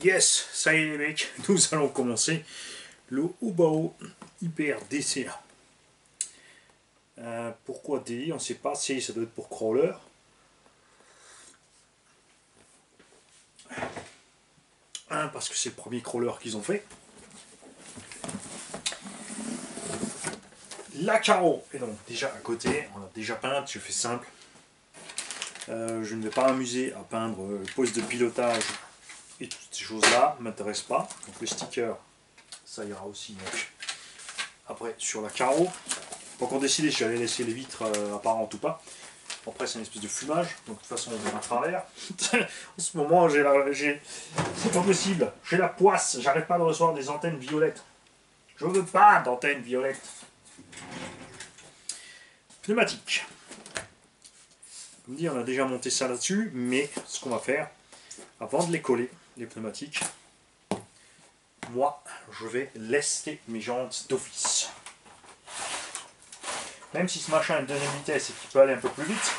Yes, ça y est les mecs, nous allons commencer le Hubao Hyper DCA. Pourquoi D? On ne sait pas, si ça doit être pour crawler. Parce que c'est le premier crawler qu'ils ont fait. La carreau est donc déjà à côté, on a déjà peint, je fais simple. Je ne vais pas m'amuser à peindre le poste de pilotage et toutes ces choses-là, ne m'intéressent pas. Donc le sticker, ça ira aussi. Donc. Après, sur la carreau, pas encore décidé si j'allais laisser les vitres apparentes ou pas. Après, c'est une espèce de fumage, donc de toute façon, on verra à travers. En ce moment, c'est pas possible. J'ai la poisse, j'arrête pas de recevoir des antennes violettes. Je veux pas d'antennes violettes. Pneumatique. Comme dit, on a déjà monté ça là-dessus, mais ce qu'on va faire, avant de les coller, les pneumatiques, moi, je vais lester mes jantes d'office. Même si ce machin est de deuxième vitesse et qu'il peut aller un peu plus vite,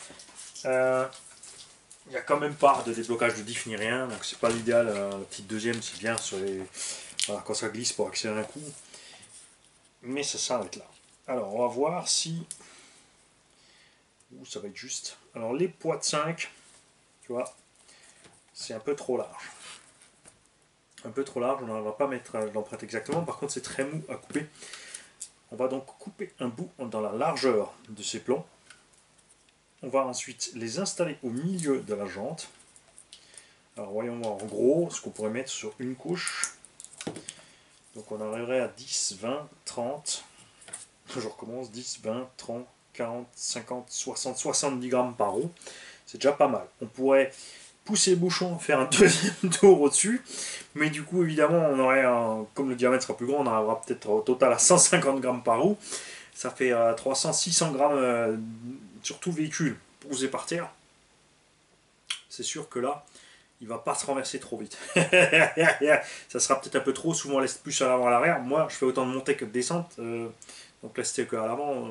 il n'y a quand même pas de déblocage de diff ni rien, donc c'est pas l'idéal. La petite deuxième, c'est bien sur les, voilà, quand ça glisse pour accélérer un coup, mais ça s'arrête là. Alors, on va voir si ça va être juste. Alors, les poids de 5, tu vois, c'est un peu trop large. Un peu trop large, on ne va pas mettre l'empreinte exactement, par contre c'est très mou à couper. On va donc couper un bout dans la largeur de ces plombs. On va ensuite les installer au milieu de la jante. Alors voyons voir en gros ce qu'on pourrait mettre sur une couche. Donc on arriverait à 10, 20, 30. Je recommence, 10, 20, 30, 40, 50, 60, 70 grammes par roue. C'est déjà pas mal. On pourrait pousser le bouchon, faire un deuxième tour au-dessus, mais du coup évidemment on aurait comme le diamètre sera plus grand, on arrivera peut-être au total à 150 grammes par roue. Ça fait 300-600 grammes sur tout véhicule posé par terre. C'est sûr que là il va pas se renverser trop vite. Ça sera peut-être un peu trop, souvent on laisse plus à l'avant à l'arrière. Moi je fais autant de montée que de descente, donc lester que à l'avant.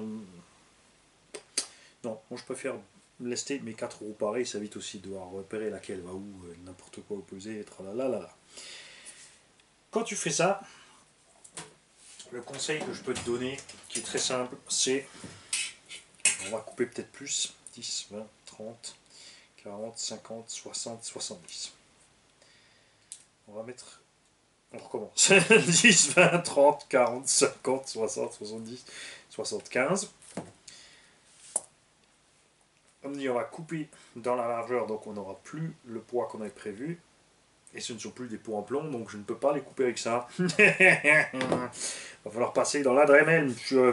Non, moi je préfère lester mes 4 roues pareilles, ça évite aussi de devoir repérer laquelle va où, n'importe quoi opposé, là. Quand tu fais ça, le conseil que je peux te donner, qui est très simple, c'est, on va couper peut-être plus, 10, 20, 30, 40, 50, 60, 70. On va mettre, on recommence, 10, 20, 30, 40, 50, 60, 70, 75. Comme dit, on va couper dans la largeur, donc on n'aura plus le poids qu'on avait prévu. Et ce ne sont plus des pots en plomb, donc je ne peux pas les couper avec ça. Il va falloir passer dans la Dremel, monsieur.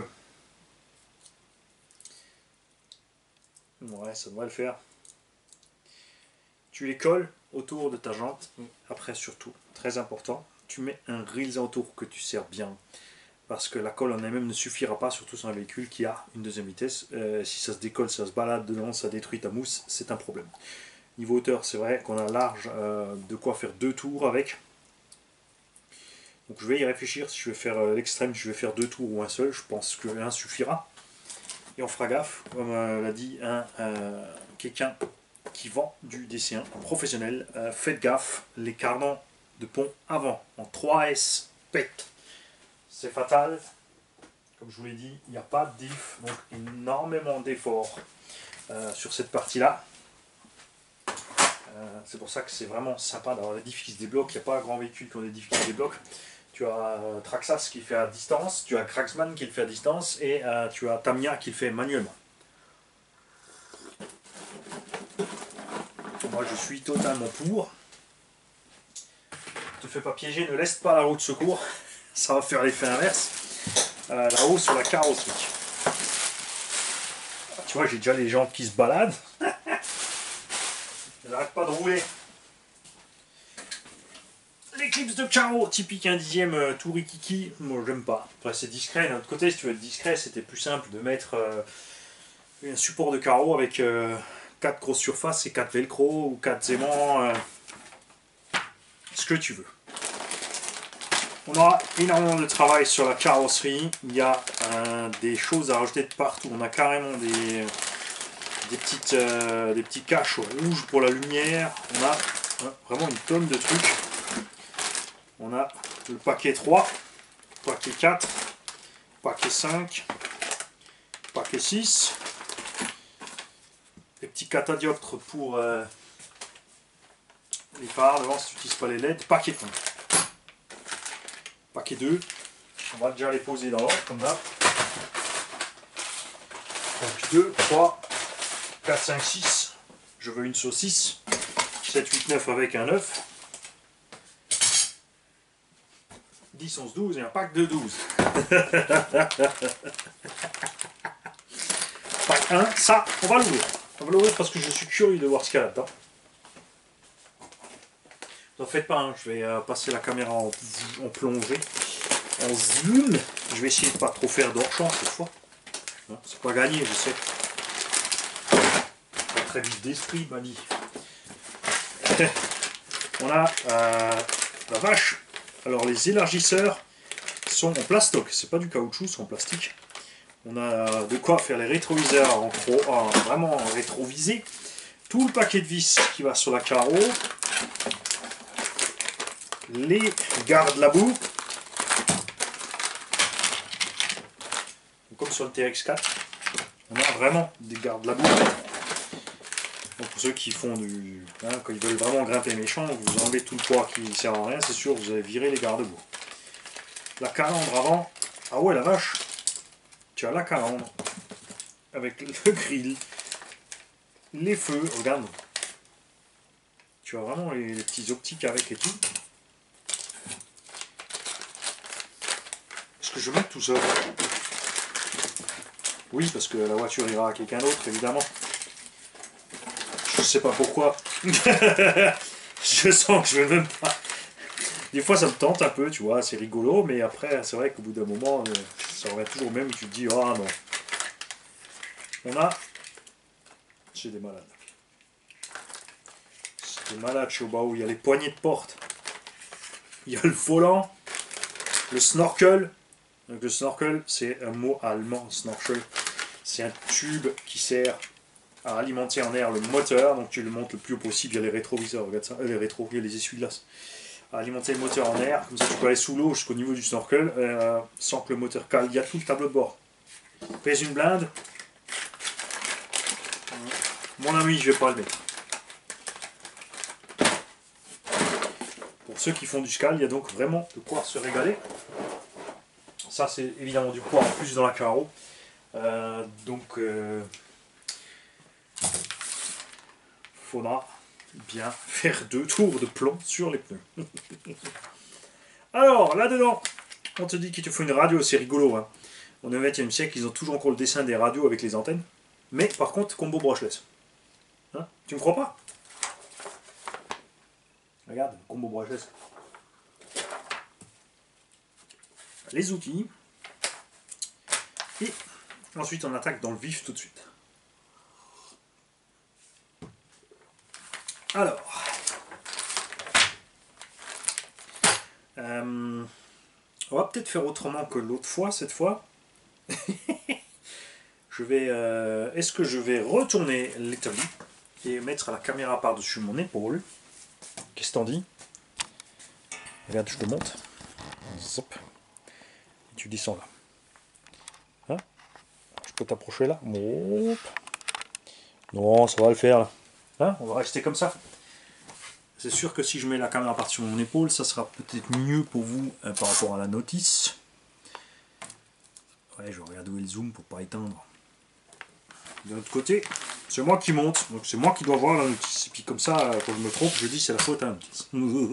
Ouais, ça devrait le faire. Tu les colles autour de ta jante. Après, surtout, très important, tu mets un rils autour que tu serres bien. Parce que la colle en elle-même ne suffira pas, surtout sur un véhicule qui a une deuxième vitesse. Si ça se décolle, ça se balade dedans, ça détruit ta mousse, c'est un problème. Niveau hauteur, c'est vrai qu'on a large de quoi faire 2 tours avec. Donc je vais y réfléchir, si je vais faire l'extrême, je vais faire 2 tours ou un seul, je pense que un suffira. Et on fera gaffe, comme l'a dit quelqu'un qui vend du DC1, un professionnel, faites gaffe, les cardans de pont avant, en 3S, pètent. C'est fatal, comme je vous l'ai dit, il n'y a pas de diff, donc énormément d'efforts sur cette partie-là. C'est pour ça que c'est vraiment sympa d'avoir des diffs qui se débloquent. Il n'y a pas un grand véhicule qui ont des diffs qui se débloquent. Tu as Traxxas qui le fait à distance, tu as Cragsman qui le fait à distance et tu as Tamiya qui le fait manuellement. Moi je suis totalement pour. Ne te fais pas piéger, ne laisse pas la roue de secours. Ça va faire l'effet inverse. Là-haut sur la carrosserie. Tu vois, j'ai déjà les jambes qui se baladent. Je n'arrête pas de rouler. L'éclipse de carreau, typique 1/10 tout rikiki, moi j'aime pas. Après c'est discret, d'un autre côté si tu veux être discret, c'était plus simple de mettre un support de carreau avec 4 grosses surfaces et 4 velcro ou 4 aimants, ce que tu veux. On aura énormément de travail sur la carrosserie, il y a des choses à rajouter de partout, on a carrément des petits caches rouges pour la lumière, on a vraiment une tonne de trucs. On a le paquet 3, paquet 4, paquet 5, paquet 6. Les petits catadioptres pour les phares devant si tu n'utilises pas les LED. Paquet 1. Paquet 2. On va déjà les poser dans l'ordre comme ça. Donc 2, 3, 4, 5, 6. Je veux une saucisse. 7, 8, 9 avec un œuf. 10, 11, 12 et un pack de 12. Pack 1, ça, on va l'ouvrir. On va l'ouvrir parce que je suis curieux de voir ce qu'il y a là-dedans. N'en faites pas, hein, je vais passer la caméra en plongée, en zoom. Je vais essayer de pas trop faire d'hors-champ cette fois. Hein, c'est pas gagné, je sais. Pas très vite d'esprit, Mani. On a la vache. Alors les élargisseurs sont en plastoc, c'est pas du caoutchouc, c'est en plastique. On a de quoi faire les rétroviseurs vraiment rétrovisés. Tout le paquet de vis qui va sur la carreau. Les garde-la-boue. Comme sur le TX4, on a vraiment des garde-la-boue. Donc pour ceux qui font du... Hein, quand ils veulent vraiment grimper méchant, vous enlevez tout le poids qui ne sert à rien, c'est sûr, vous avez viré les garde-boue. La calandre avant. Ah ouais, la vache. Tu as la calandre. Avec le grill. Les feux. Regarde. Tu as vraiment les petits optiques avec et tout. Est-ce que je mets tout ça? Oui, parce que la voiture ira à quelqu'un d'autre, évidemment. Je sais pas pourquoi. Je sens que je vais même pas. Des fois, ça me tente un peu, tu vois, c'est rigolo, mais après, c'est vrai qu'au bout d'un moment, ça revient toujours au même où tu te dis, ah non. On a. C'est des malades. C'est des malades, je suis au bas où il y a les poignées de porte. Il y a le volant, le snorkel. Donc le snorkel, c'est un mot allemand, snorkel. C'est un tube qui sert à alimenter en air le moteur, donc tu le montes le plus haut possible, il y a les rétroviseurs, regarde ça, les rétro, il y a les essuie-glaces. À alimenter le moteur en air, comme ça tu peux aller sous l'eau jusqu'au niveau du snorkel, sans que le moteur cale. Il y a tout le tableau de bord. Pèse une blinde. Mon ami, je vais pas le mettre. Pour ceux qui font du scal, il y a donc vraiment de quoi se régaler. Ça, c'est évidemment du poids en plus dans la carreau. Faudra bien faire 2 tours de plomb sur les pneus. Alors, là-dedans, on te dit qu'il te faut une radio, c'est rigolo. Hein. Au 20e siècle, ils ont toujours encore le dessin des radios avec les antennes. Mais par contre, combo brushless. Hein, tu me crois pas? Regarde, combo brushless. Les outils. Et ensuite, on attaque dans le vif tout de suite. Alors, on va peut-être faire autrement que l'autre fois, cette fois. Est-ce que je vais retourner l'établi et mettre la caméra par-dessus mon épaule? Qu'est-ce que t'en dis? Regarde, je te monte. Zop. Et tu descends là. Hein? Je peux t'approcher là? Hop. Non, ça va le faire là. Hein? On va rester comme ça. C'est sûr que si je mets la caméra par-dessus mon épaule, ça sera peut-être mieux pour vous par rapport à la notice. Ouais, je regarde où est le zoom pour pas éteindre. De l'autre côté, c'est moi qui monte, donc c'est moi qui dois voir la notice. Et puis comme ça, quand je me trompe, je dis c'est la faute à la notice.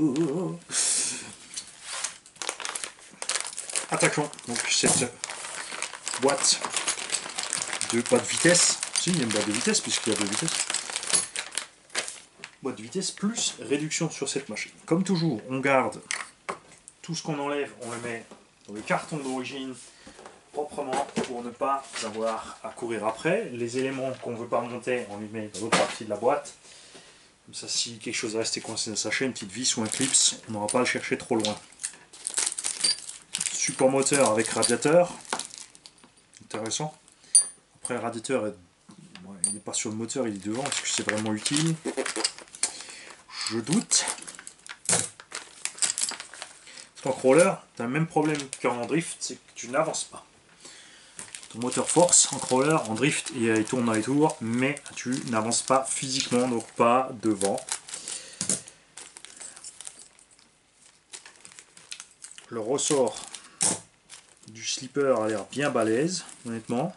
Attaquons donc cette boîte de pas de vitesse. Si, il y a une boîte de vitesse puisqu'il y a 2 vitesses. Boîte de vitesse plus réduction sur cette machine. Comme toujours, on garde tout ce qu'on enlève, on le met dans le carton d'origine proprement pour ne pas avoir à courir après. Les éléments qu'on ne veut pas monter, on les met dans l'autre partie de la boîte. Comme ça, si quelque chose est resté coincé dans sa chaîne, une petite vis ou un clips, on n'aura pas à le chercher trop loin. Support moteur avec radiateur. Intéressant. Après, le radiateur, il n'est pas sur le moteur, il est devant. Est-ce que c'est vraiment utile? Je doute. qu'en crawler, tu as le même problème qu'en drift, c'est que tu n'avances pas. Ton moteur force en crawler, en drift, il tourne dans les tours, mais tu n'avances pas physiquement, donc pas devant. Le ressort du slipper a l'air bien balèze, honnêtement.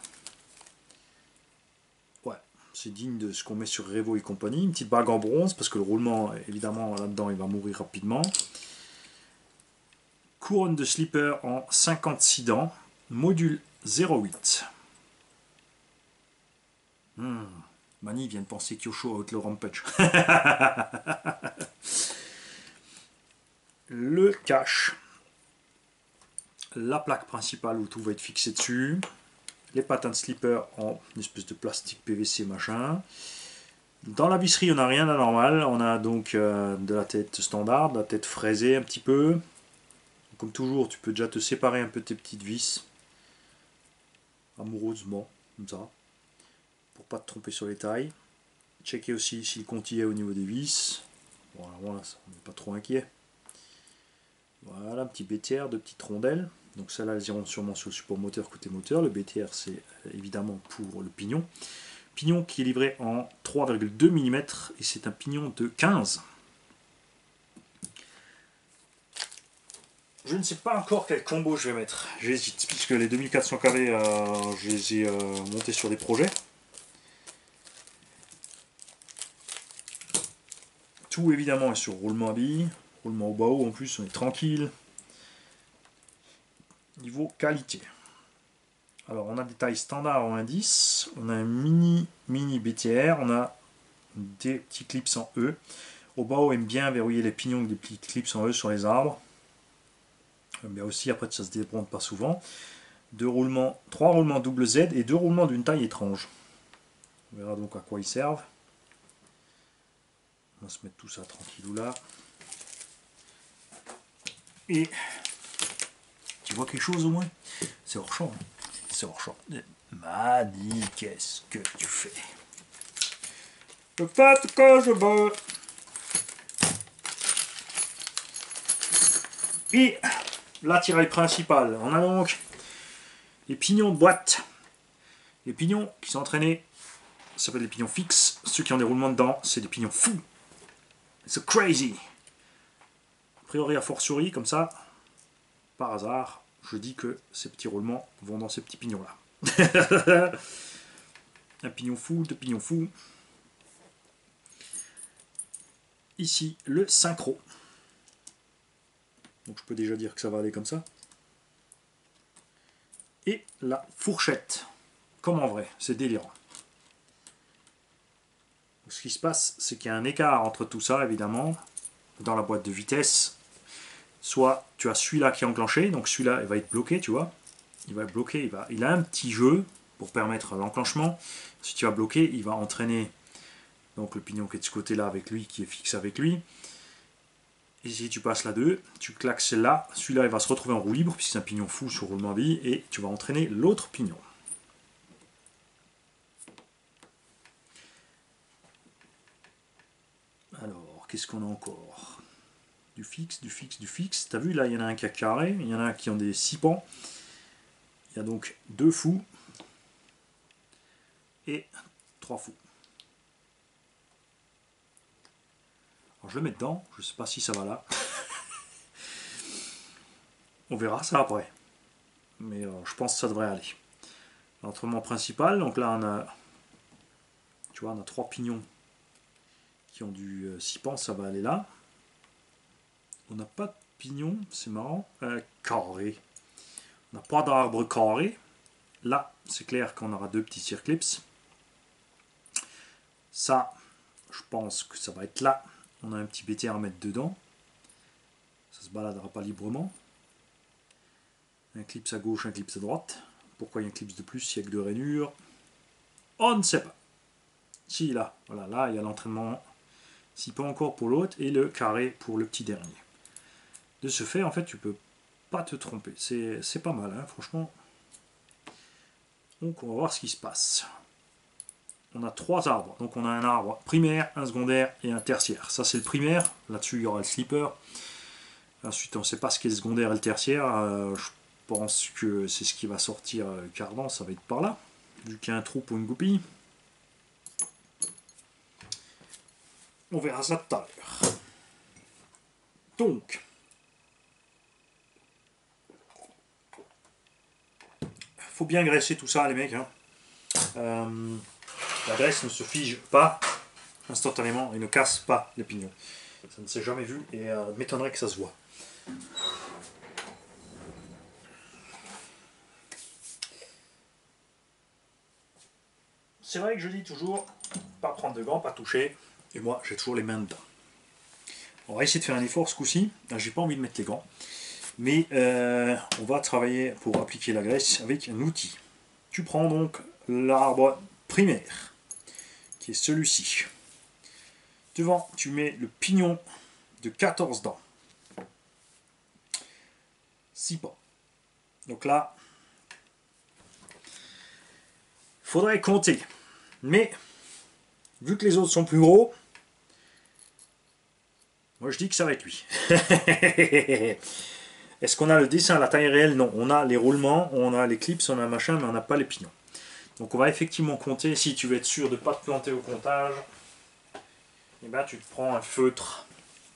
Ouais, c'est digne de ce qu'on met sur Revo et compagnie. Une petite bague en bronze, parce que le roulement, évidemment, là-dedans, il va mourir rapidement. Couronne de slipper en 56 dents, module 0,8. Mani vient de penser Kyosho avec le Rampage. Le cache. La plaque principale où tout va être fixé dessus. Les patins de slipper en une espèce de plastique PVC machin. Dans la visserie, on n'a rien d'anormal. On a donc de la tête standard, de la tête fraisée un petit peu. Comme toujours, tu peux déjà te séparer un peu tes petites vis. Amoureusement, comme ça. Pour pas te tromper sur les tailles. Checker aussi si le compte y est au niveau des vis. Voilà, on n'est pas trop inquiet. Voilà, un petit BTR, deux petites rondelles. Donc celles-là, elles iront sûrement sur le support moteur côté moteur. Le BTR, c'est évidemment pour le pignon. Pignon qui est livré en 3,2 mm et c'est un pignon de 15. Je ne sais pas encore quel combo je vais mettre. J'hésite, puisque les 2400 kV, je les ai montés sur des projets. Tout évidemment est sur roulement à billes. Roulement au bas haut, en plus, on est tranquille. Niveau qualité. Alors, on a des tailles standards en indice. On a un mini BTR. On a des petits clips en E. Au bas haut, aime bien verrouiller les pignons avec des petits clips en E sur les arbres. Mais aussi, après, ça se débranche pas souvent. 3 roulements double Z et 2 roulements d'une taille étrange. On verra donc à quoi ils servent. On va se mettre tout ça tranquillou là. Et tu vois quelque chose au moins? C'est hors champ. Hein. C'est hors champ. Mani, qu'est-ce que tu fais? Le fait que je veux. Et l'attirail principal. On a donc les pignons de boîte. Les pignons qui sont entraînés, ça s'appelle des pignons fixes. Ceux qui ont des roulements dedans, c'est des pignons fous. C'est crazy. A priori, a fortiori, comme ça, par hasard, je dis que ces petits roulements vont dans ces petits pignons-là. Un pignon fou, deux pignons fous. Ici, le synchro. Donc je peux déjà dire que ça va aller comme ça. Et la fourchette. Comme en vrai, c'est délirant. Ce qui se passe, c'est qu'il y a un écart entre tout ça, évidemment, dans la boîte de vitesse. Soit tu as celui-là qui est enclenché, donc celui-là il va être bloqué, tu vois. Il va être bloqué, il a un petit jeu pour permettre l'enclenchement. Si tu vas bloquer, il va entraîner donc le pignon qui est de ce côté-là avec lui, qui est fixe avec lui. Et si tu passes la 2, tu claques celle-là, celui-là il va se retrouver en roue libre, puisque c'est un pignon fou sur roulement à billes, et tu vas entraîner l'autre pignon. Alors, qu'est-ce qu'on a encore? Du fixe, du fixe, du fixe. T'as vu, là, il y en a un qui a carré, il y en a un qui ont des 6 pans. Il y a donc 2 fous et 3 fous. Alors, je le mets dedans, je ne sais pas si ça va là. On verra ça après. Mais je pense que ça devrait aller. L'entraînement principal, donc là, on a, tu vois, on a 3 pignons qui ont du 6 pans, ça va aller là. On n'a pas de pignon, c'est marrant, carré. On n'a pas d'arbre carré. Là, c'est clair qu'on aura 2 petits circlips. Ça, je pense que ça va être là. On a un petit BTR à mettre dedans. Ça se baladera pas librement. Un clips à gauche, un clips à droite. Pourquoi il y a un clips de plus s'il n'y a que 2 rainures? On ne sait pas. Si, là, voilà, là, il y a l'entraînement. Si pas encore pour l'autre, et le carré pour le petit dernier. De ce fait, en fait, tu peux pas te tromper. C'est pas mal, hein, franchement. Donc, on va voir ce qui se passe. On a 3 arbres. Donc, on a un arbre primaire, un secondaire et un tertiaire. Ça, c'est le primaire. Là-dessus, il y aura le slipper. Ensuite, on ne sait pas ce qu'est le secondaire et le tertiaire. Je pense que c'est ce qui va sortir cardan, ça va être par là, vu qu'il y a un trou pour une goupille. On verra ça tout à l'heure. Donc, faut bien graisser tout ça, les mecs. Hein. La graisse ne se fige pas instantanément et ne casse pas les pignons. Ça ne s'est jamais vu et m'étonnerait que ça se voit. C'est vrai que je dis toujours, pas prendre de gants, pas toucher. Et moi, j'ai toujours les mains dedans. On va essayer de faire un effort ce coup-ci. J'ai pas envie de mettre les gants. Mais on va travailler pour appliquer la graisse avec un outil. Tu prends donc l'arbre primaire, qui est celui-ci. Devant, tu mets le pignon de 14 dents. 6 pas. Donc là, il faudrait compter. Mais, vu que les autres sont plus gros, moi je dis que ça va être lui. Est-ce qu'on a le dessin à la taille réelle? Non. On a les roulements, on a les clips, on a machin, mais on n'a pas les pignons. Donc on va effectivement compter. Si tu veux être sûr de ne pas te planter au comptage, et ben tu te prends un feutre.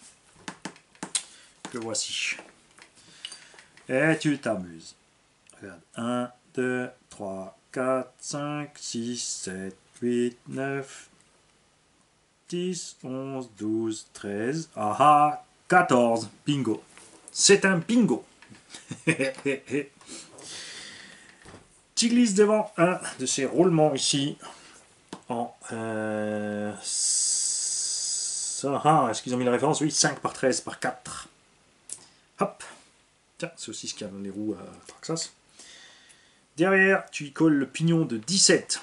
Le voici. Et tu t'amuses. Regarde. 1, 2, 3, 4, 5, 6, 7, 8, 9, 10, 11, 12, 13. Ah 14. Bingo. C'est un bingo. Tu glisses devant un de ces roulements ici en est-ce qu'ils ont mis la référence? Oui, 5 par 13 par 4. Hop. Tiens, c'est aussi ce qu'il y a dans les roues Traxxas. Derrière, tu y colles le pignon de 17.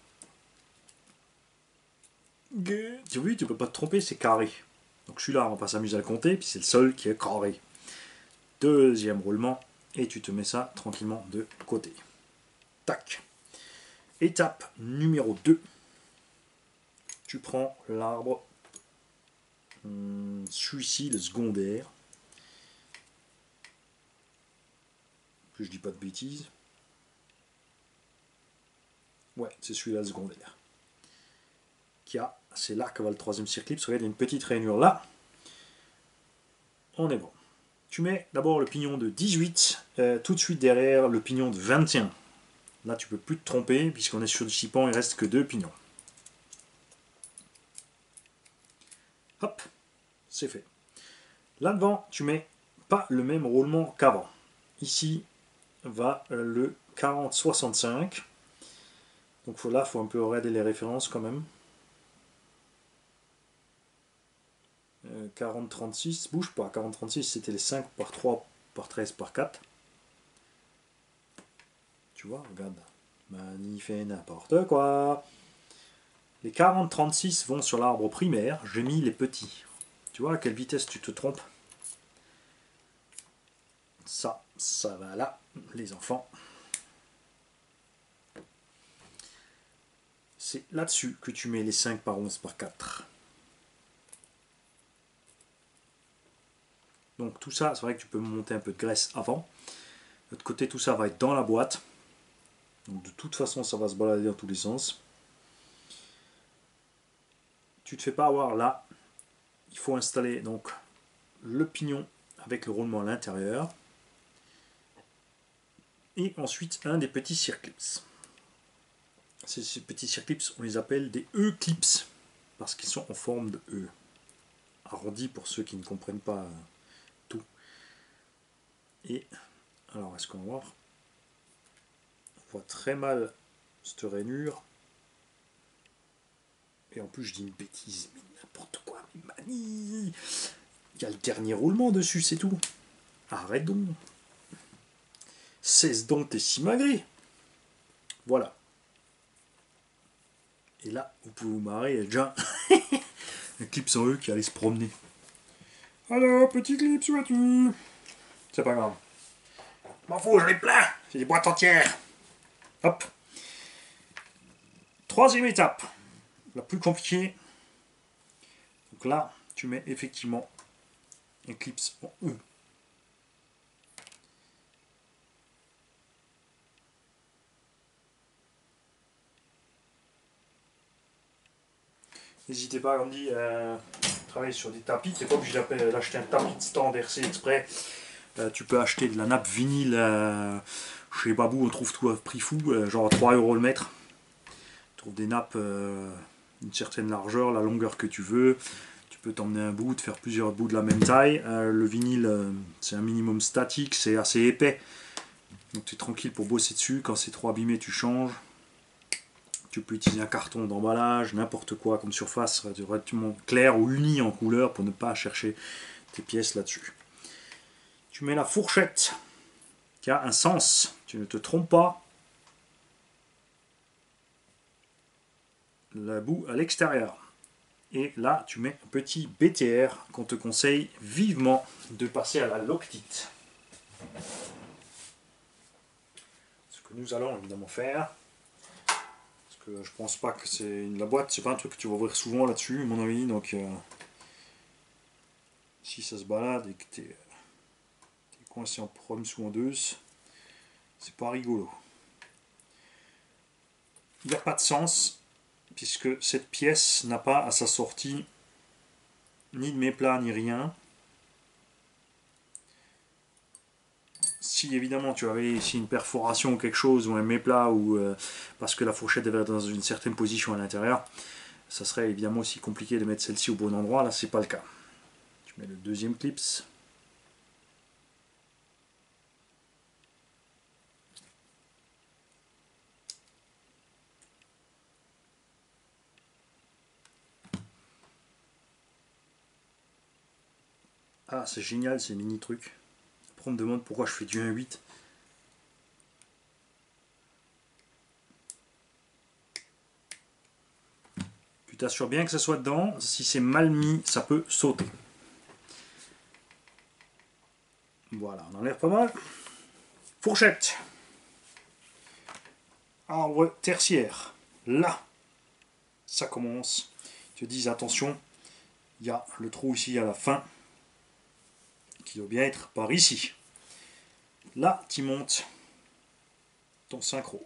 Tu as vu, tu peux pas te tromper, c'est carré. Donc celui-là, on va pas s'amuser à le compter, puis c'est le seul qui est carré. Deuxième roulement, et tu te mets ça tranquillement de côté. Tac. Étape numéro 2. Tu prends l'arbre, celui-ci, le secondaire. Que je dis pas de bêtises. Ouais, c'est celui-là le secondaire. C'est là que va le troisième circlips. Regarde, il y a une petite rainure là. On est bon. Tu mets d'abord le pignon de 18, tout de suite derrière le pignon de 21. Là, tu peux plus te tromper, puisqu'on est sur du chipan, il reste que 2 pignons. Hop, c'est fait. Là-devant, tu mets pas le même roulement qu'avant. Ici va le 40-65. Donc là, il faut un peu regarder les références quand même. 40-36, bouge pas. 40-36, c'était les 5 par 3 par 13 par 4. Tu vois, regarde. Mani fait n'importe quoi. Les 40-36 vont sur l'arbre primaire. J'ai mis les petits. Tu vois à quelle vitesse tu te trompes? Ça va là, les enfants. C'est là-dessus que tu mets les 5 par 11 par 4. Donc tout ça, c'est vrai que tu peux monter un peu de graisse avant. De l'autre côté, tout ça va être dans la boîte. Donc de toute façon, ça va se balader dans tous les sens. Tu ne te fais pas avoir là. Il faut installer donc le pignon avec le roulement à l'intérieur. Et ensuite, un des petits circlips. Ces petits circlips, on les appelle des E-clips. Parce qu'ils sont en forme de E. Arrondi pour ceux qui ne comprennent pas tout. Et alors, est-ce qu'on va voir? On voit très mal cette rainure. Et en plus, je dis une bêtise, mais n'importe quoi, mais manie. Il y a le dernier roulement dessus, c'est tout. Arrête donc. Cesse donc tes simagrées. Voilà. Et là, vous pouvez vous marrer, il y a déjà un clip sans eux qui allait se promener. Alors, petit clip, où es-tu? C'est pas grave. M'en fous, j'en ai plein. C'est des boîtes entières. Hop. Troisième étape. La plus compliquée. Donc là, tu mets effectivement un clip en E. N'hésitez pas, comme dit, à travailler sur des tapis. Tu n'es pas obligé d'acheter un tapis de stand RC exprès. Tu peux acheter de la nappe vinyle chez Babou, on trouve tout à prix fou, genre 3 € le mètre. Tu trouves des nappes d'une certaine largeur, la longueur que tu veux. Tu peux t'emmener un bout, te faire plusieurs bouts de la même taille. Le vinyle, c'est un minimum statique, c'est assez épais. Donc tu es tranquille pour bosser dessus. Quand c'est trop abîmé, tu changes. Tu peux utiliser un carton d'emballage, n'importe quoi comme surface, relativement clair ou uni en couleur pour ne pas chercher tes pièces là-dessus. Tu mets la fourchette qui a un sens, tu ne te trompes pas. La boue à l'extérieur. Et là, tu mets un petit BTR qu'on te conseille vivement de passer à la loctite. Ce que nous allons évidemment faire. Que je pense pas que c'est la boîte, c'est pas un truc que tu vas ouvrir souvent là-dessus, à mon avis. Donc, si ça se balade et que t'es coincé en prom ou en deux, c'est pas rigolo. Il n'y a pas de sens, puisque cette pièce n'a pas à sa sortie ni de méplats ni rien. Si évidemment tu avais ici une perforation ou quelque chose, ou un méplat, ou parce que la fourchette devait être dans une certaine position à l'intérieur, ça serait évidemment aussi compliqué de mettre celle-ci au bon endroit. Là, c'est pas le cas. Tu mets le deuxième clips. Ah, c'est génial ces mini trucs. Après, on me demande pourquoi je fais du 1,8. Tu t'assures bien que ça soit dedans. Si c'est mal mis, ça peut sauter. Voilà, on enlève pas mal. Fourchette. Arbre tertiaire. Là, ça commence. Ils te disent attention, il y a le trou ici à la fin qui doit bien être par ici. Là, tu montes ton synchro.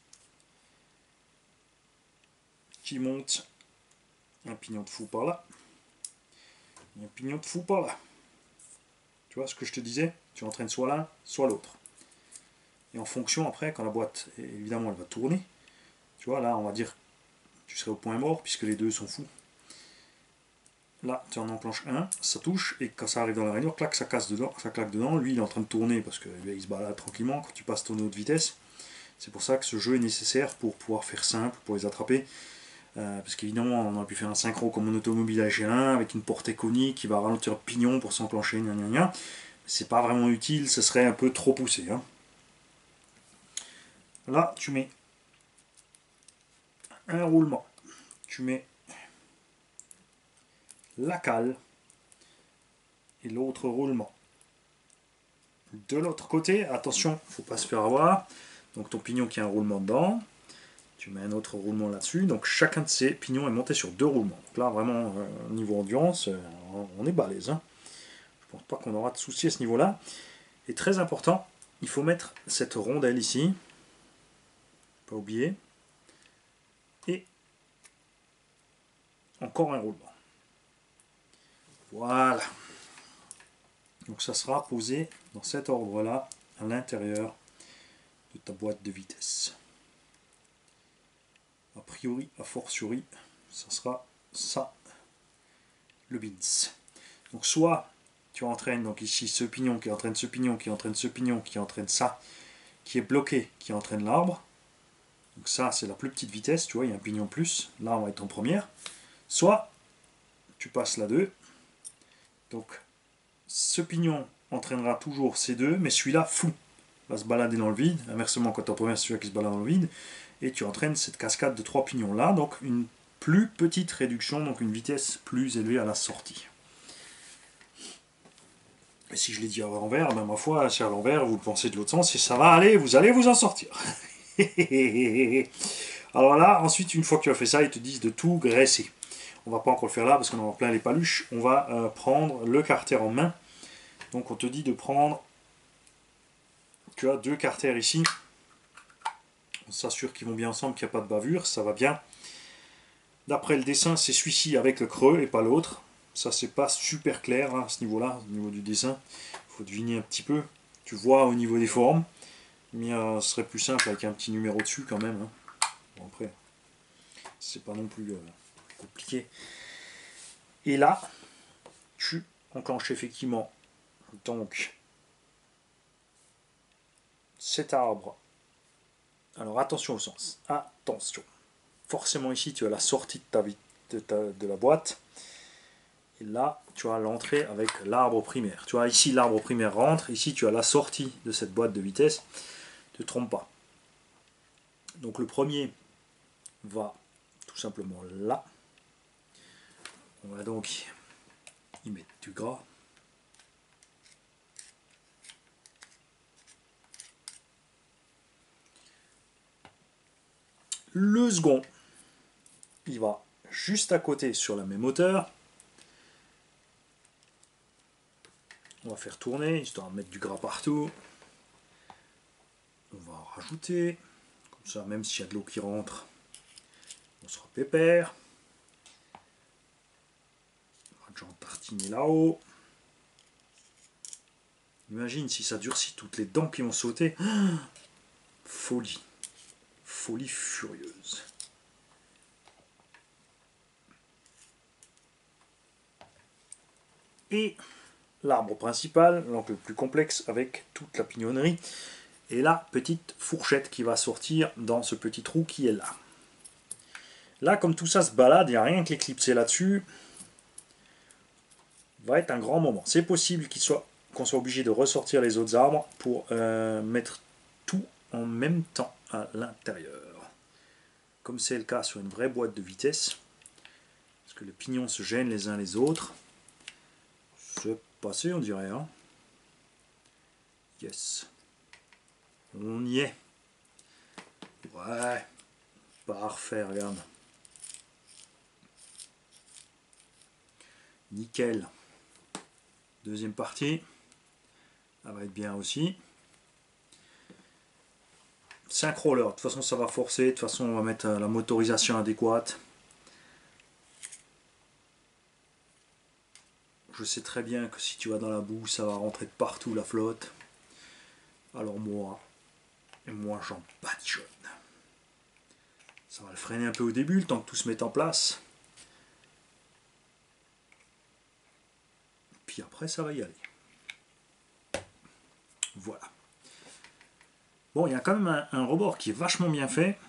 Tu montes un pignon de fou par là. Et un pignon de fou par là. Tu vois ce que je te disais? Tu entraînes soit l'un, soit l'autre. Et en fonction, après, quand la boîte, évidemment, elle va tourner, tu vois, là, on va dire, tu serais au point mort, puisque les deux sont fous. Là, tu en enclenches un, ça touche, et quand ça arrive dans la rainure, clac, ça casse dedans, ça claque dedans. Lui, il est en train de tourner, parce qu'il se balade tranquillement quand tu passes ton haute vitesse. C'est pour ça que ce jeu est nécessaire pour pouvoir faire simple, pour les attraper. Parce qu'évidemment, on aurait pu faire un synchro comme en automobile à G1, avec une portée conique qui va ralentir le pignon pour s'enclencher, gna gna gna. C'est pas vraiment utile, ce serait un peu trop poussé. Hein. Là, tu mets un roulement. Tu mets la cale et l'autre roulement. De l'autre côté, attention, il ne faut pas se faire avoir. Donc ton pignon qui a un roulement dedans, tu mets un autre roulement là-dessus. Donc chacun de ces pignons est monté sur deux roulements. Donc là, vraiment, niveau endurance, on est balèze. Hein. Je ne pense pas qu'on aura de soucis à ce niveau-là. Et très important, il faut mettre cette rondelle ici. Pas oublier. Et encore un roulement. Voilà. Donc ça sera posé dans cet ordre-là, à l'intérieur de ta boîte de vitesse. A priori, a fortiori, ça sera ça, le bins. Donc soit tu entraînes donc ici ce pignon qui entraîne ce pignon, qui entraîne ce pignon, qui entraîne ça, qui est bloqué, qui entraîne l'arbre. Donc ça, c'est la plus petite vitesse, tu vois, il y a un pignon plus. Là, on va être en première. Soit tu passes la 2. Donc ce pignon entraînera toujours ces deux, mais celui-là, fou, va se balader dans le vide. Inversement, quand tu es en première, c'est celui-là qui se balade dans le vide. Et tu entraînes cette cascade de 3 pignons là, donc une plus petite réduction, donc une vitesse plus élevée à la sortie. Et si je l'ai dit à l'envers, ben ma foi, c'est à l'envers, vous le pensez de l'autre sens, et ça va aller, vous allez vous en sortir. Alors là, ensuite, une fois que tu as fait ça, ils te disent de tout graisser. On va pas encore le faire là, parce qu'on en a plein les paluches. On va prendre le carter en main. Donc on te dit de prendre, tu as deux carters ici. On s'assure qu'ils vont bien ensemble, qu'il n'y a pas de bavure, ça va bien. D'après le dessin, c'est celui-ci avec le creux et pas l'autre. Ça, c'est pas super clair hein, à ce niveau-là, au niveau du dessin. Il faut deviner un petit peu. Tu vois au niveau des formes. Mais ce serait plus simple avec un petit numéro dessus quand même. Hein. Bon, après, c'est pas non plus compliqué. Et là, tu enclenches effectivement donc cet arbre. Alors attention au sens. Attention. Forcément ici, tu as la sortie de la boîte. Et là, tu as l'entrée avec l'arbre primaire. Tu vois, ici, l'arbre primaire rentre. Ici, tu as la sortie de cette boîte de vitesse. Ne te trompe pas. Donc le premier va tout simplement là. On va donc y mettre du gras. Le second, il va juste à côté sur la même hauteur. On va faire tourner, histoire de mettre du gras partout. On va en rajouter. Comme ça, même s'il y a de l'eau qui rentre, on sera pépère. On va déjà en tartiner là-haut. Imagine si ça durcit toutes les dents qui vont sauter. Folie. Folie furieuse. Et l'arbre principal, donc le plus complexe avec toute la pignonnerie, et la petite fourchette qui va sortir dans ce petit trou qui est là. Là, comme tout ça se balade, il n'y a rien qu'éclipser là-dessus. Va être un grand moment. C'est possible qu'on soit obligé de ressortir les autres arbres pour mettre tout en même temps à l'intérieur. Comme c'est le cas sur une vraie boîte de vitesse. Parce que les pignons se gênent les uns les autres. C'est passé, on dirait. Hein. Yes. On y est. Ouais. Parfait, regarde. Nickel. Deuxième partie. Ça va être bien aussi. 5 rollers. De toute façon, ça va forcer. De toute façon, on va mettre la motorisation adéquate. Je sais très bien que si tu vas dans la boue, ça va rentrer de partout la flotte. Alors moi j'en badigeonne. Ça va le freiner un peu au début, le temps que tout se mette en place. Puis après, ça va y aller. Voilà. Bon, il y a quand même un rebord qui est vachement bien fait.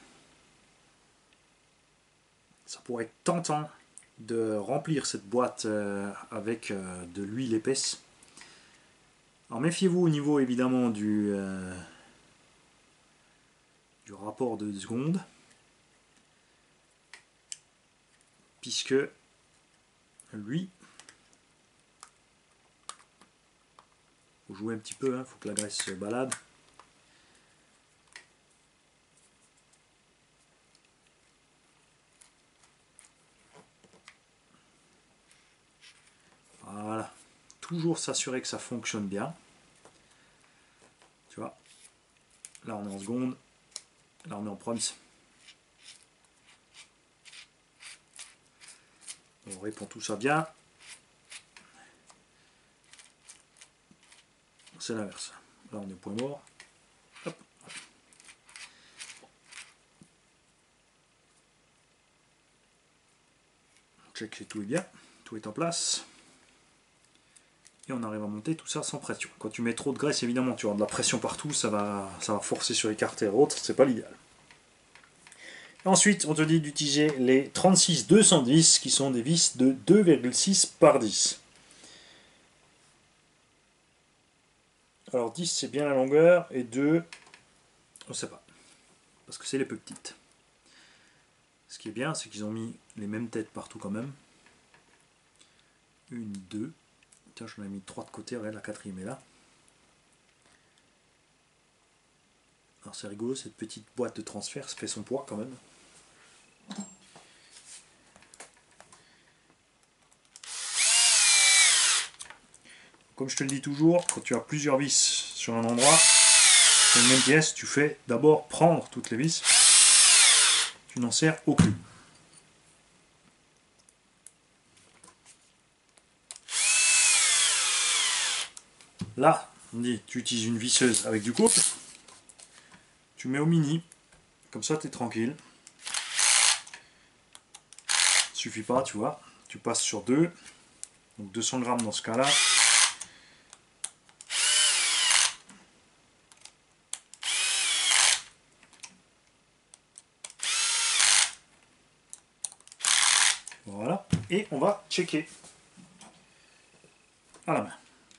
Ça pourrait être tentant de remplir cette boîte avec de l'huile épaisse. Alors méfiez-vous au niveau évidemment du rapport de seconde, puisque lui, faut jouer un petit peu, hein, faut que la graisse se balade. Voilà, toujours s'assurer que ça fonctionne bien. Tu vois, là on est en seconde, là on est en prompt. On répond tout ça bien. C'est l'inverse. Là on est au point mort. Hop. On check que tout est bien, tout est en place. Et on arrive à monter tout ça sans pression. Quand tu mets trop de graisse, évidemment, tu auras de la pression partout, ça va forcer sur les carters et autres, c'est pas l'idéal. Ensuite, on te dit d'utiliser les 36-210 qui sont des vis de 2,6 par 10. Alors 10 c'est bien la longueur et 2, on ne sait pas, parce que c'est les plus petites. Ce qui est bien, c'est qu'ils ont mis les mêmes têtes partout quand même. Une, deux. Tiens, j'en ai mis 3 de côté, regarde, la quatrième est là. Alors c'est rigolo, cette petite boîte de transfert, ça fait son poids quand même. Comme je te le dis toujours, quand tu as plusieurs vis sur un endroit, sur une même pièce, tu fais d'abord prendre toutes les vis. Tu n'en sers aucune. Là, on dit, tu utilises une visseuse avec du couple, tu mets au mini, comme ça tu es tranquille. Suffit pas, tu vois, tu passes sur 2, donc 200 grammes dans ce cas-là. Voilà, et on va checker à la main.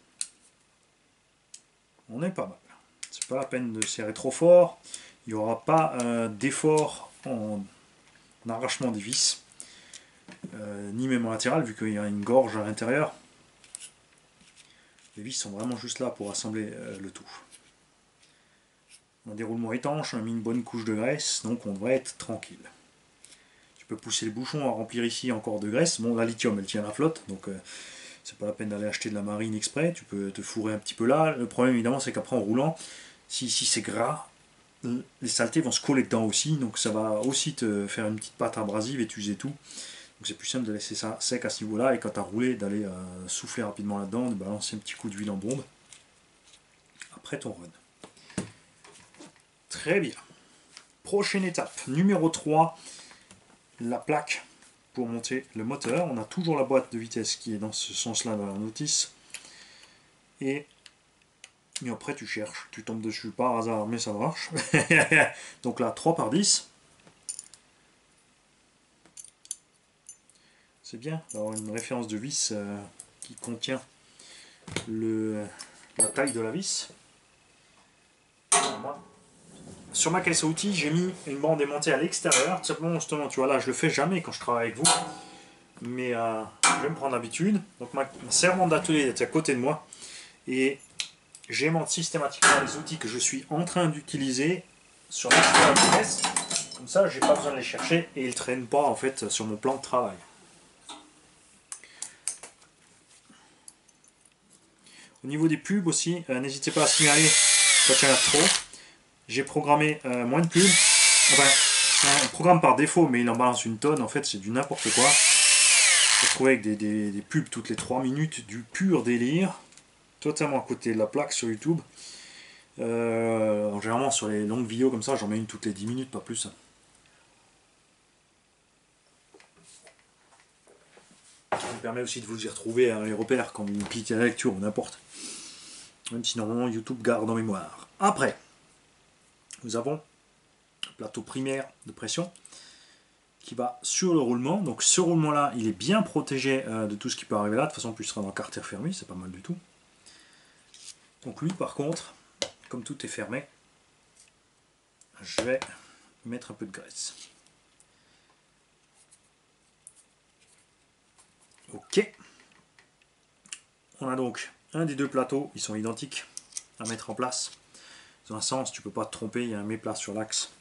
On est pas mal. C'est pas la peine de serrer trop fort. Il n'y aura pas d'effort en arrachement des vis, ni même en latéral, vu qu'il y a une gorge à l'intérieur. Les vis sont vraiment juste là pour assembler le tout. On a des roulements étanches, on a mis une bonne couche de graisse, donc on devrait être tranquille. Tu peux pousser le bouchon à remplir ici encore de graisse. Bon, la lithium, elle tient la flotte, donc c'est pas la peine d'aller acheter de la marine exprès. Tu peux te fourrer un petit peu là. Le problème, évidemment, c'est qu'après, en roulant, si ici c'est gras, les saletés vont se coller dedans aussi, donc ça va aussi te faire une petite pâte abrasive et t'user tout. Donc c'est plus simple de laisser ça sec à ce niveau-là, et quand tu as roulé, d'aller souffler rapidement là-dedans, de balancer un petit coup d'huile en bombe après ton run. Très bien. Prochaine étape, numéro 3, la plaque pour monter le moteur. On a toujours la boîte de vitesse qui est dans ce sens-là dans la notice. Et après tu cherches, tu tombes dessus par hasard, mais ça marche. Donc là, 3 par 10. C'est bien d'avoir une référence de vis qui contient la taille de la vis. Sur ma caisse à outils, j'ai mis une bande aimantée à l'extérieur. Simplement, justement, tu vois, là, je le fais jamais quand je travaille avec vous. Mais je vais me prendre l'habitude. Donc, ma servante d'atelier est à côté de moi. Et j'aimante systématiquement les outils que je suis en train d'utiliser sur l'extérieur de la caisse. Comme ça, j'ai pas besoin de les chercher et ils ne traînent pas, en fait, sur mon plan de travail. Au niveau des pubs aussi, n'hésitez pas à signaler quand il y en a trop. J'ai programmé moins de pubs. Enfin, un programme par défaut, mais il en balance une tonne. En fait, c'est du n'importe quoi. Je me retrouve avec des pubs toutes les 3 minutes, du pur délire. Totalement à côté de la plaque sur YouTube. Généralement, sur les longues vidéos comme ça, j'en mets une toutes les 10 minutes, pas plus. Ça me permet aussi de vous y retrouver à les repères quand vous quittez la lecture ou n'importe. Même si normalement YouTube garde en mémoire. Après, nous avons un plateau primaire de pression qui va sur le roulement. Donc ce roulement là, il est bien protégé de tout ce qui peut arriver là. De toute façon, plus il sera dans le carter fermé, c'est pas mal du tout. Donc lui par contre, comme tout est fermé, je vais mettre un peu de graisse. Ok. On a donc un des deux plateaux, ils sont identiques à mettre en place. Dans un sens, tu peux pas te tromper, il y a un méplat sur l'axe.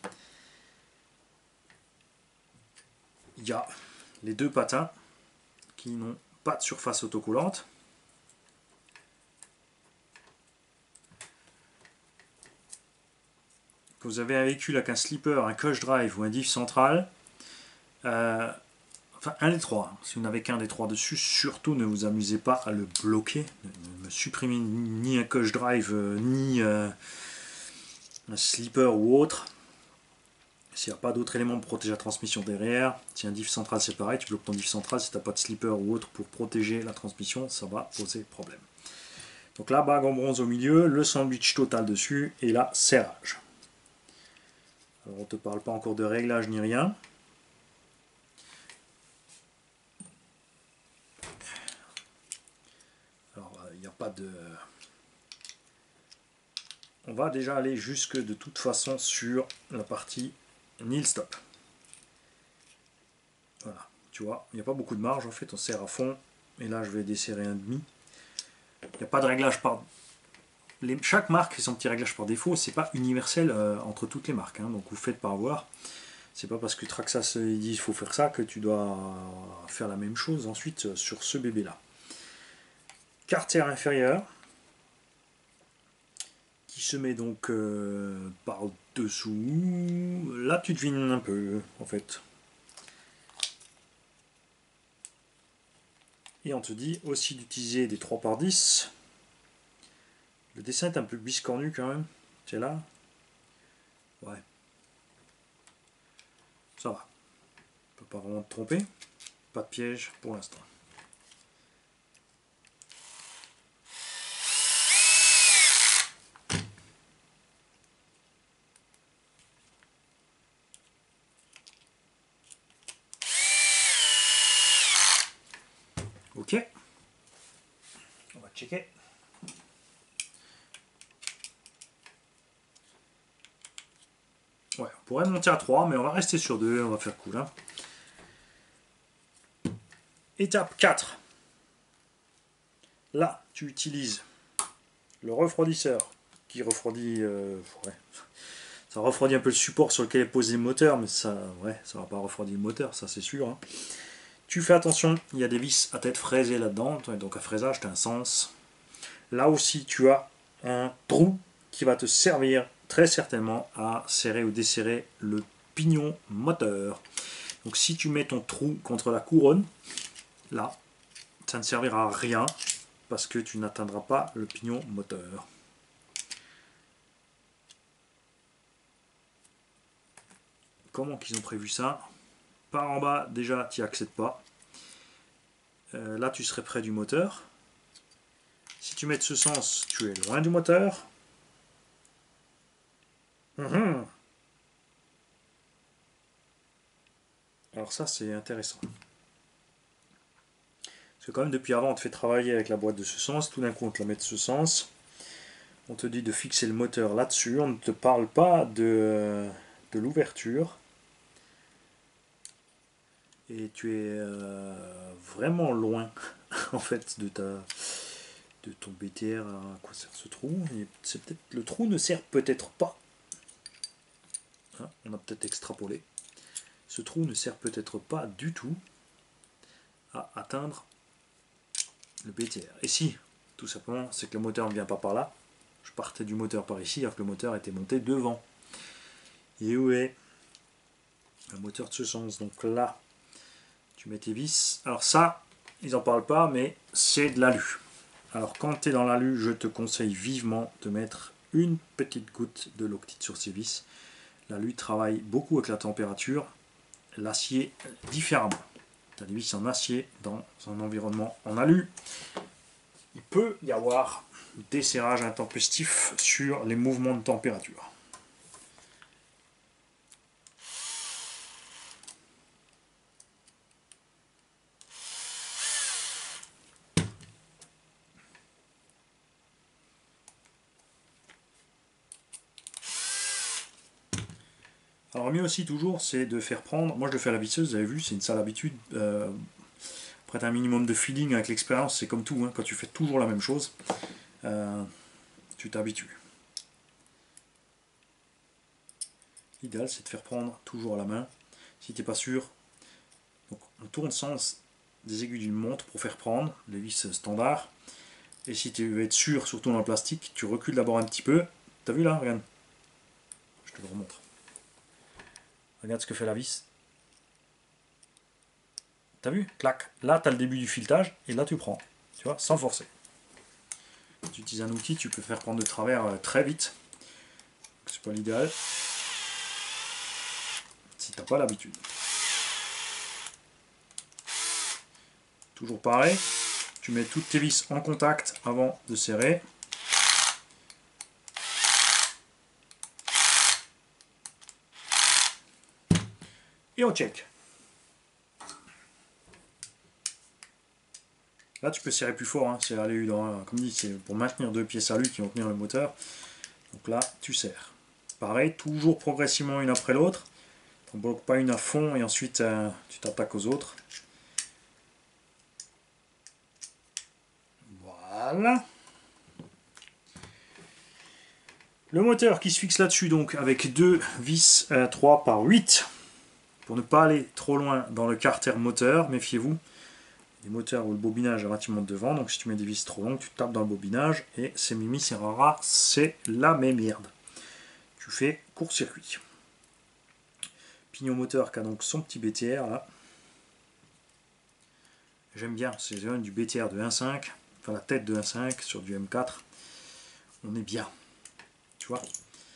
Il y a les deux patins qui n'ont pas de surface autocollante. Que vous avez un véhicule avec un slipper, un cush drive ou un diff central, enfin un des trois, si vous n'avez qu'un des trois dessus, surtout ne vous amusez pas à le bloquer, ne supprimez ni un cush drive ni un slipper ou autre. S'il n'y a pas d'autres éléments pour protéger la transmission derrière, si un diff central c'est pareil, tu bloques ton diff central, si tu n'as pas de slipper ou autre pour protéger la transmission, ça va poser problème. Donc la bague en bronze au milieu, le sandwich total dessus et là serrage. Alors on ne te parle pas encore de réglage ni rien. Alors il n'y a pas de... On va déjà aller jusque de toute façon sur la partie nil stop. Voilà, tu vois, il n'y a pas beaucoup de marge en fait, on serre à fond. Et là je vais desserrer un demi. Il n'y a pas de réglage par... Chaque marque fait son petit réglage par défaut, c'est pas universel entre toutes les marques, hein, donc vous faites pas avoir. C'est pas parce que Traxxas dit il faut faire ça que tu dois faire la même chose ensuite sur ce bébé là. Carter inférieur qui se met donc par dessous. Là tu devines un peu en fait. Et on te dit aussi d'utiliser des 3 par 10 Le dessin est un peu biscornu quand même. C'est là. Ouais. Ça va. On peut pas vraiment te tromper. Pas de piège pour l'instant. Ok. On va checker. Ouais, on pourrait monter à 3, mais on va rester sur 2, on va faire cool. Hein. Étape 4. Là, tu utilises le refroidisseur qui refroidit. Ouais, ça refroidit un peu le support sur lequel est posé le moteur, mais ça va pas refroidir le moteur, ça c'est sûr. Hein. Tu fais attention, il y a des vis à tête fraisée là-dedans, donc à fraisage, tu as un sens. Là aussi, tu as un trou qui va te servir très certainement à serrer ou desserrer le pignon moteur. Donc si tu mets ton trou contre la couronne, là, ça ne servira à rien parce que tu n'atteindras pas le pignon moteur. Comment qu'ils ont prévu ça? Par en bas, déjà, tu n'y accèdes pas. Là, tu serais près du moteur. Si tu mets de ce sens, tu es loin du moteur. Alors ça, c'est intéressant. Parce que quand même, depuis avant, on te fait travailler avec la boîte de ce sens. Tout d'un coup, on te la met de ce sens. On te dit de fixer le moteur là-dessus. On ne te parle pas de l'ouverture. Et tu es vraiment loin, en fait, de ton BTR. À quoi sert ce trou? C'est peut-être, le trou ne sert peut-être pas. Hein, on a peut-être extrapolé. Ce trou ne sert peut-être pas du tout à atteindre le BTR. Et si, tout simplement, c'est que le moteur ne vient pas par là. Je partais du moteur par ici, alors que le moteur était monté devant. Et où est le moteur de ce sens? Donc là, tu mets tes vis. Alors ça, ils n'en parlent pas, mais c'est de l'alu. Alors quand tu es dans l'alu, je te conseille vivement de mettre une petite goutte de loctite sur ces vis. L'alu travaille beaucoup avec la température, l'acier différemment. Tu as des vis en acier dans un environnement en alu. Il peut y avoir des serrages intempestifs sur les mouvements de température. Alors mieux aussi toujours, c'est de faire prendre, moi je le fais à la visseuse, vous avez vu, c'est une sale habitude. Après t'as un minimum de feeling avec l'expérience, c'est comme tout, hein, quand tu fais toujours la même chose, tu t'habitues. L'idéal c'est de faire prendre toujours à la main, si t'es pas sûr. Donc on tourne sens des aiguilles d'une montre pour faire prendre, les vis standards. Et si tu veux être sûr, surtout dans le plastique, tu recules d'abord un petit peu. T'as vu là, regarde. Je te le remontre. Regarde ce que fait la vis. T'as vu? Clac. Là, tu as le début du filetage et là, tu prends. Tu vois, sans forcer. Si tu utilises un outil, tu peux faire prendre de travers très vite. C'est pas l'idéal. Si t'as pas l'habitude. Toujours pareil. Tu mets toutes tes vis en contact avant de serrer. Et on check. Là, tu peux serrer plus fort, hein. C'est l'alu, comme dit, c'est pour maintenir deux pièces alu qui vont tenir le moteur. Donc là, tu serres. Pareil, toujours progressivement une après l'autre. Tu ne bloques pas une à fond et ensuite tu t'attaques aux autres. Voilà. Le moteur qui se fixe là-dessus, donc avec deux vis 3 par 8. Pour ne pas aller trop loin dans le carter moteur, méfiez-vous. Les moteurs où le bobinage est relativement devant, donc si tu mets des vis trop longues, tu tapes dans le bobinage et c'est Mimi, c'est rara, c'est la même merde. Tu fais court-circuit. Pignon moteur qui a donc son petit BTR là. J'aime bien, c'est du BTR de 1.5, enfin la tête de 1.5 sur du M4. on est bien. Tu vois,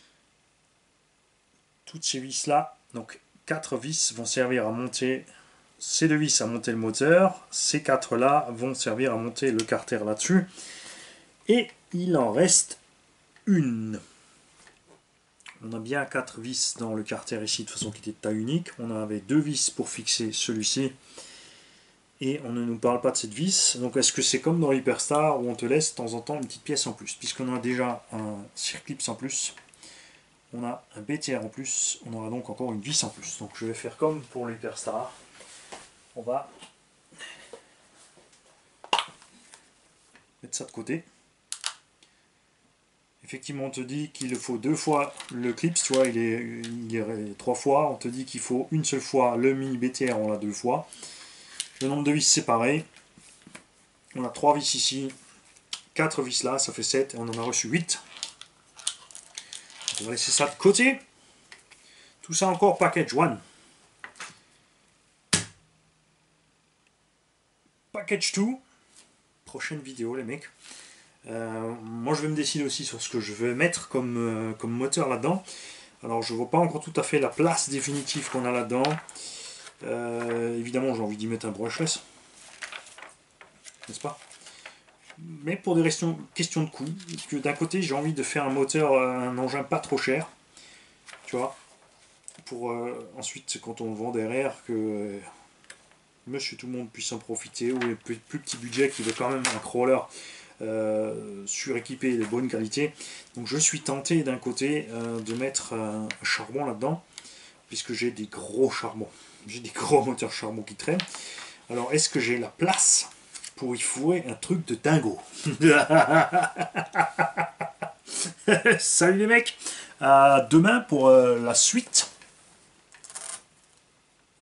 toutes ces vis là, donc 4 vis vont servir à monter, ces 2 vis à monter le moteur, ces 4 là vont servir à monter le carter là-dessus, et il en reste une. On a bien 4 vis dans le carter ici, de façon qui était de taille unique. On avait 2 vis pour fixer celui-ci. Et on ne nous parle pas de cette vis. Donc est-ce que c'est comme dans l'Hyperstar où on te laisse de temps en temps une petite pièce en plus? Puisqu'on a déjà un Circlips en plus, on a un BTR en plus, on aura donc encore une vis en plus. Donc je vais faire comme pour l'Hyperstar. On va mettre ça de côté. Effectivement, on te dit qu'il faut 2 fois le clips, tu vois, il est 3 fois. On te dit qu'il faut une seule fois le mini BTR, on l'a 2 fois. Le nombre de vis, c'est pareil. On a 3 vis ici, 4 vis là, ça fait 7, et on en a reçu 8. On va laisser ça de côté. Tout ça encore package 1. Package 2. Prochaine vidéo, les mecs. Moi, je vais me décider aussi sur ce que je vais mettre comme moteur là-dedans. Alors, je ne vois pas encore tout à fait la place définitive qu'on a là-dedans. Évidemment, j'ai envie d'y mettre un brushless. N'est-ce pas? Mais pour des questions de coût, parce que d'un côté, j'ai envie de faire un moteur, un engin pas trop cher. Tu vois, pour ensuite, quand on vend derrière, que monsieur tout le monde puisse en profiter, ou les plus petits budgets qui veut quand même un crawler suréquipé et de bonne qualité. Donc je suis tenté d'un côté de mettre un charbon là-dedans, puisque j'ai des gros charbons. J'ai des gros moteurs charbon qui traînent. Alors est-ce que j'ai la place pour y fourrer un truc de dingo? Salut les mecs, demain pour la suite